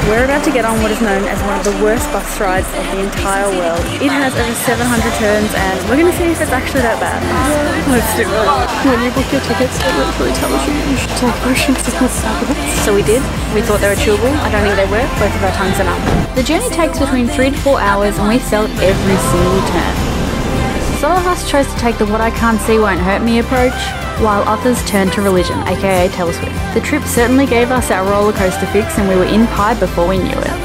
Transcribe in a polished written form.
We're about to get on what is known as one of the worst bus rides of the entire world. It has over 700 turns and we're going to see if it's actually that bad. Let's do it. When you book your tickets, it literally tells you should take Ocean Sickness tablets. So we did. We thought they were chewable. I don't think they were. Both of our tongues are numb. The journey takes between 3 to 4 hours and we felt every single turn. Some of us chose to take the what I can't see won't hurt me approach, while others turned to religion, aka Taylor Swift. The trip certainly gave us our roller coaster fix and we were in Pi before we knew it.